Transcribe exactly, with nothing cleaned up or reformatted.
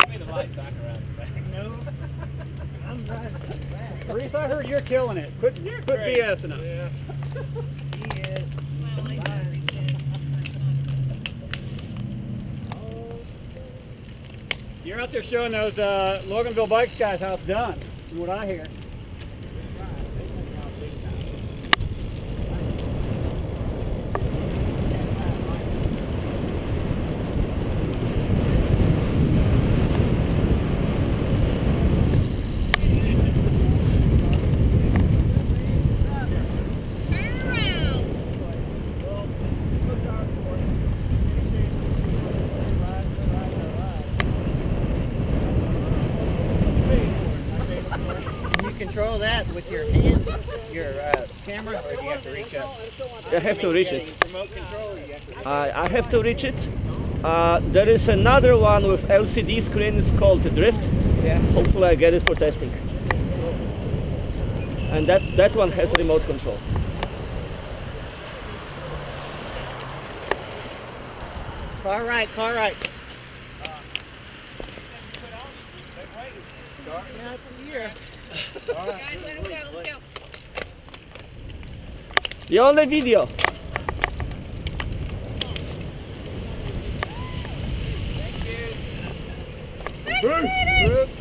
the lights on around the back. No. I'm driving back. Reese, I heard you're killing it. Quit, You're quit great. BSing us. Yeah. He is. Well, I do every day. You're out there showing those uh, Loganville Bikes guys how it's done, from what I hear. Control that with your hand, your uh, camera, or do you have to reach up? I have to reach it. Remote control, you have to Uh, I have to reach it. Uh, there is another one with L C D screen. It's called Drift. Yeah. Hopefully I get it for testing. And that, that one has remote control. Car right, car right. Yeah, from here. Guys, let him go, let's go. The only video. Thank you.